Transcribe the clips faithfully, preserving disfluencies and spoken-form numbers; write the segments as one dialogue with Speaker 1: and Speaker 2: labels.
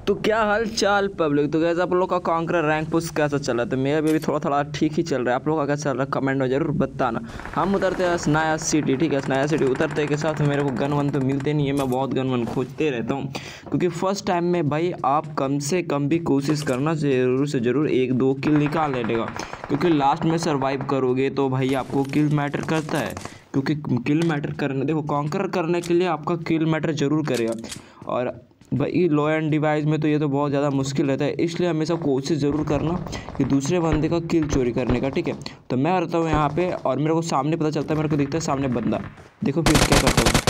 Speaker 1: तो क्या हाल चाल पब्लिक। तो कैसे आप लोग का कॉन्करर रैंक पुश कैसा चल रहा है? तो मेरा भी थोड़ा थोड़ा ठीक ही चल रहा है। आप लोग का कैसा चल रहा है कमेंट में जरूर बताना। हम उतरते हैं स्नाया सिटी, ठीक है। स्नाया सिटी उतरते के साथ मेरे को गन वन तो मिलते नहीं है। मैं बहुत गन वन खोजते रहता हूँ क्योंकि फर्स्ट टाइम में भाई आप कम से कम भी कोशिश करना ज़रूर से ज़रूर एक दो किल निकाल लेगा, क्योंकि लास्ट में सर्वाइव करोगे तो भाई आपको किल मैटर करता है। क्योंकि किल मैटर करने देखो कॉन्कर करने के लिए आपका किल मैटर ज़रूर करेगा। और भाई लो एंड डिवाइस में तो ये तो बहुत ज़्यादा मुश्किल रहता है, इसलिए हमेशा कोशिश ज़रूर करना कि दूसरे बंदे का किल चोरी करने का, ठीक है। तो मैं रहता हूँ यहाँ पे और मेरे को सामने पता चलता है, मेरे को दिखता है सामने बंदा। देखो फिर क्या करता हूँ,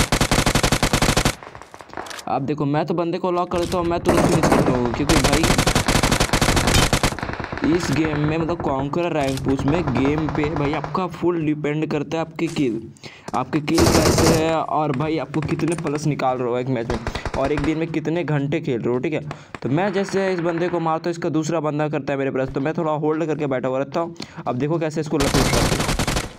Speaker 1: आप देखो मैं तो बंदे को लॉक कर देता हूँ, मैं तुरंत फिनिश करता हूँ। क्योंकि भाई इस गेम में मतलब कॉन्करर रैंक पुश में गेम पे भाई आपका फुल डिपेंड करता है आपकी किल, आपकी किल कैसे है और भाई आपको कितने प्लस निकाल रहे हो एक मैच में और एक दिन में कितने घंटे खेल रहे हो, ठीक है। तो मैं जैसे इस बंदे को मारता हूँ, इसका दूसरा बंदा करता है मेरे पास, तो मैं थोड़ा होल्ड करके बैठा हुआ रहता हूँ। अब देखो कैसे इसको लपेट करता हूँ।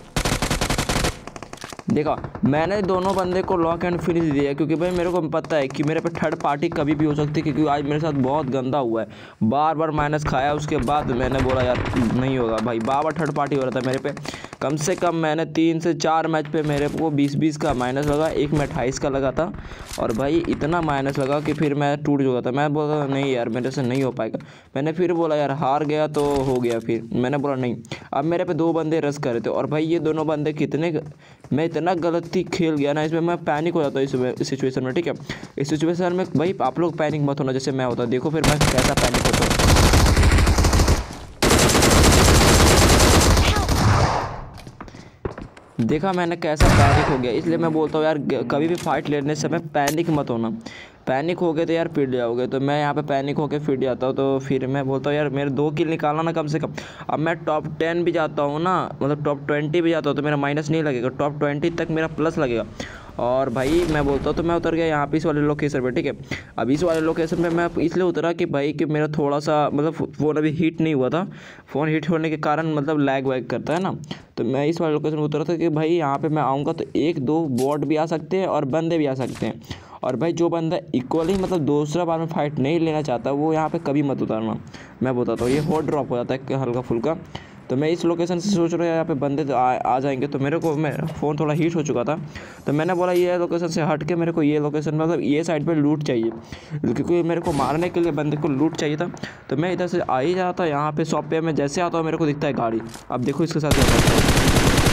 Speaker 1: देखा मैंने दोनों बंदे को लॉक एंड फिनिश दिया, क्योंकि भाई मेरे को पता है कि मेरे पे थर्ड पार्टी कभी भी हो सकती है। क्योंकि आज मेरे साथ बहुत गंदा हुआ है, बार बार माइनस खाया, उसके बाद मैंने बोला यार नहीं होगा भाई, बार बार थर्ड पार्टी हो रहा था मेरे पे। कम से कम मैंने तीन से चार मैच पे मेरे को बीस बीस का माइनस लगा, एक में अट्ठाईस का लगा था। और भाई इतना माइनस लगा कि फिर मैं टूट चुका था। मैं बोला नहीं यार मेरे से नहीं हो पाएगा। मैंने फिर बोला यार हार गया तो हो गया, फिर मैंने बोला नहीं। अब मेरे पे दो बंदे रस कर रहे थे और भाई ये दोनों बंदे कितने, मैं इतना गलती खेल गया ना इसमें, मैं पैनिक हो जाता हूँ इस सिचुएशन में, ठीक है। इस सिचुएशन में भाई आप लोग पैनिक मत होना जैसे मैं होता। देखो फिर मैं कैसा पैनिक होता हूँ। देखा मैंने कैसा पैनिक हो गया, इसलिए मैं बोलता हूँ यार कभी भी फाइट लेने से समय पैनिक मत होना। पैनिक हो गए तो यार पिट जाओगे। तो मैं यहाँ पे पैनिक होकर फिट जाता हूँ, तो फिर मैं बोलता हूँ यार मेरे दो किल निकालना ना कम से कम। अब मैं टॉप टेन भी जाता हूँ ना, मतलब टॉप ट्वेंटी भी जाता हूँ तो मेरा माइनस नहीं लगेगा, टॉप ट्वेंटी तक मेरा प्लस लगेगा। और भाई मैं बोलता हूँ तो मैं उतर गया यहाँ पे इस वाले लोकेशन पे, ठीक है। अब इस वाले लोकेशन पे मैं इसलिए उतरा कि भाई कि मेरा थोड़ा सा मतलब फ़ोन अभी हीट नहीं हुआ था। फ़ोन हीट होने के कारण मतलब लैग वैग करता है ना, तो मैं इस वाले लोकेशन पर उतरा था कि भाई यहाँ पे मैं आऊँगा तो एक दो बॉट भी आ सकते हैं और बंदे भी आ सकते हैं। और भाई जो बंदा इक्वली मतलब दूसरा बार में फाइट नहीं लेना चाहता वो यहाँ पे कभी मत उतारना। मैं बताता हूँ ये हॉट ड्रॉप हो जाता है हल्का फुल्का। तो मैं इस लोकेशन से सोच रहा हूँ यहाँ पे बंदे तो आ, आ जाएंगे। तो मेरे को मेरा फ़ोन थोड़ा हीट हो चुका था, तो मैंने बोला ये लोकेशन से हट के मेरे को ये लोकेशन मतलब ये साइड पे लूट चाहिए, क्योंकि मेरे को मारने के लिए बंदे को लूट चाहिए था। तो मैं इधर से आ ही रहा था यहाँ पे शॉप पे। मैं जैसे आता हूँ मेरे को दिखता है गाड़ी। अब देखो इसके साथ क्या करता है।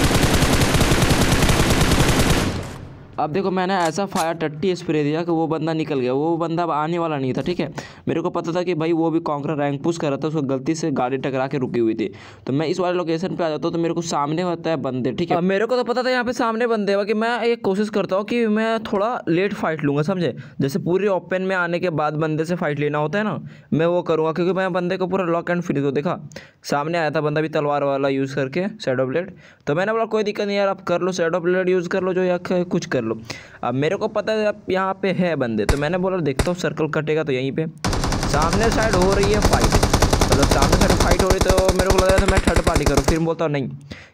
Speaker 1: अब देखो मैंने ऐसा फायर टट्टी स्प्रे दिया कि वो बंदा निकल गया। वो बंदा अब आने वाला नहीं था, ठीक है। मेरे को पता था कि भाई वो भी कॉन्करर रैंक पुश कर रहा था, उसको गलती से गाड़ी टकरा के रुकी हुई थी। तो मैं इस वाले लोकेशन पे आ जाता हूँ तो मेरे को सामने होता है बंदे, ठीक है। अब मेरे को तो पता था यहाँ पे सामने बंदे हैं कि मैं एक कोशिश करता हूँ कि मैं थोड़ा लेट फाइट लूँगा, समझे। जैसे पूरी ओपन में आने के बाद बंदे से फाइट लेना होता है ना, मैं वो करूँगा। क्योंकि मैं बंदे को पूरा लॉक एंड फिनिश को देखा, सामने आया था बंदा भी तलवार वाला यूज़ करके शैडो ब्लेड। तो मैंने बोला कोई दिक्कत नहीं यार, आप कर लो शैडो ब्लेड यूज़ कर लो जो या कुछ कर लो। अब मेरे को पता है अब यहाँ पे है बंदे, तो मैंने बोला देखता हूँ सर्कल कटेगा तो यहीं पे सामने साइड हो रही है फाइट, मतलब सामने साइड फाइट हो रही। तो मेरे को लग रहा था मैं थर्ड पार्टी करूँ, फिर बोलता हूँ नहीं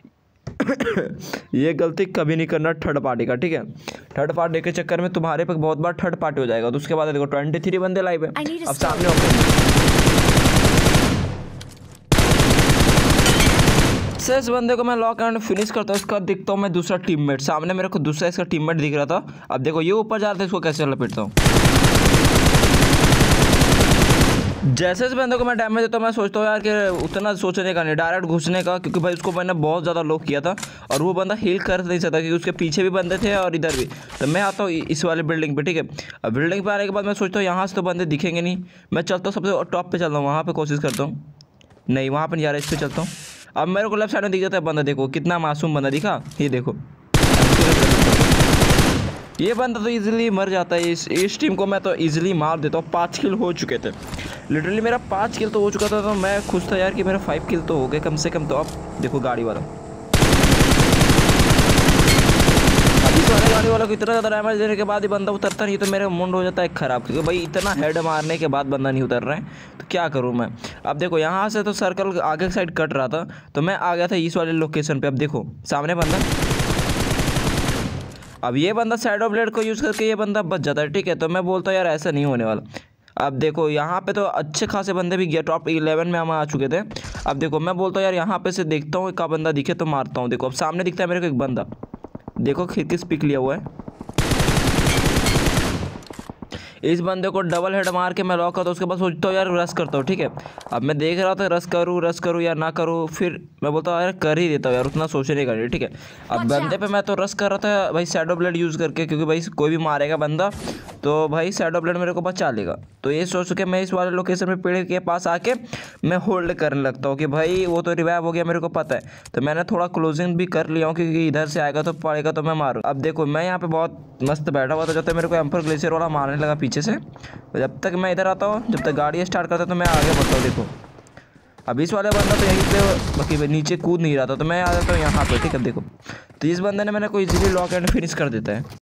Speaker 1: ये गलती कभी नहीं करना थर्ड पार्टी का, ठीक है। थर्ड पार्टी के चक्कर में तुम्हारे पे बहुत बार थर्ड पार्टी हो जाएगा। तो उसके बाद देखो ट्वेंटी थ्री बंदे लाइव है। अब सामने ओपन से इस बंदे को मैं लॉक एंड फिनिश करता हूँ। इसका दिखता हूँ मैं दूसरा टीममेट, सामने मेरे को दूसरा इसका टीममेट दिख रहा था। अब देखो ये ऊपर जा रहा था, इसको कैसे लपेटता हूँ। जैसे इस बंदे को मैं डैमेज देता हूँ मैं सोचता हूँ यार कि उतना सोचने का नहीं, डायरेक्ट घुसने का। क्योंकि भाई उसको मैंने बहुत ज़्यादा लॉक किया था और वो बंदा हील कर नहीं सकता, क्योंकि उसके पीछे भी बंदे थे और इधर भी। तो मैं आता हूँ इस वाले बिल्डिंग पे, ठीक है। अब बिल्डिंग पे आने के बाद मैं सोचता हूँ यहाँ से तो बंदे दिखेंगे नहीं, मैं चलता हूँ सबसे टॉप पे चलता हूँ, वहाँ पर कोशिश करता हूँ। नहीं वहाँ पर नहीं जा रहा, इस पर चलता हूँ। अब मेरे को लेफ्ट साइड में दिख जाता है बंदा, देखो कितना मासूम बंदा दिखा, ये देखो ये बंदा तो इजीली मर जाता है। इस इस टीम को मैं तो इजीली मार देता हूँ। पाँच किल हो चुके थे, लिटरली मेरा पाँच किल तो हो चुका था। तो मैं खुश था यार कि मेरा फाइव किल तो हो गए कम से कम। तो अब देखो गाड़ी वाला, अब इस वाले गाड़ी वाला को इतना ज़्यादा डैमेज देने के बाद ही बंदा उतरता नहीं, तो मेरा मुंड हो जाता है ख़राब। क्योंकि भाई इतना हेड मारने के बाद बंदा नहीं उतर रहा है, तो क्या करूँ मैं। अब देखो यहाँ से तो सर्कल आगे साइड कट रहा था, तो मैं आ गया था इस वाले लोकेशन पे। अब देखो सामने बंदा, अब ये बंदा शैडो ब्लेड को यूज़ करके ये बंदा बच जाता है, ठीक है। तो मैं बोलता हूँ यार ऐसा नहीं होने वाला। अब देखो यहाँ पे तो अच्छे खासे बंदे भी गए, टॉप इलेवन में हम आ चुके थे। अब देखो मैं बोलता हूँ यार यहाँ पे से देखता हूँ का बंदा दिखे तो मारता हूँ। देखो अब सामने दिखता है मेरे को एक बंदा, देखो खिड़की से पिक लिया हुआ है। इस बंदे को डबल हेड मार के मैं लॉक करता हूँ, उसके बाद सोचता हूँ यार रस करता हूँ। ठीक है, अब मैं देख रहा था रस करूँ रस करूँ या ना करूँ, फिर मैं बोलता हूँ यार कर ही देता हूँ यार, उतना सोचे नहीं करनी। ठीक है, अब बंदे पे मैं तो रस कर रहा था भाई शैडो ब्लेड यूज़ करके, क्योंकि भाई कोई भी मारेगा बंदा तो भाई शैडो ब्लेड मेरे को बचा लेगा। तो ये सोच के मैं इस वाले लोकेशन में पेड़ के पास आके मैं होल्ड करने लगता हूँ कि भाई वो तो रिवाइव हो गया मेरे को पता है। तो मैंने थोड़ा क्लोजिंग भी कर लिया हूँ, क्योंकि इधर से आएगा तो पड़ेगा तो मैं मारूँ। अब देखो मैं यहाँ पे बहुत मस्त बैठा हुआ था, जब तक मेरे को एम्पर ग्लेशियर वाला मारने लगा पीछे से। तो जब तक मैं इधर आता हूँ, जब तक गाड़ी स्टार्ट करता तो मैं आगे बढ़ता हूँ। देखो अब इस वाले बंदा तो यहीं पे बाकी नीचे कूद नहीं रहा था, तो मैं आ जाता हूँ यहाँ पे। ठीक है, देखो तो इस बंदे ने मैंने को इजीली लॉक एंड फिनिश कर देता है।